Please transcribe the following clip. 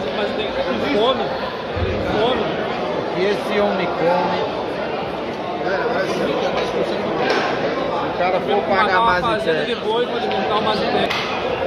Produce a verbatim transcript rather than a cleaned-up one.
mas tem fome. Fome. O que esse homem come? Se o cara for pagar mais de boi, pode montar uma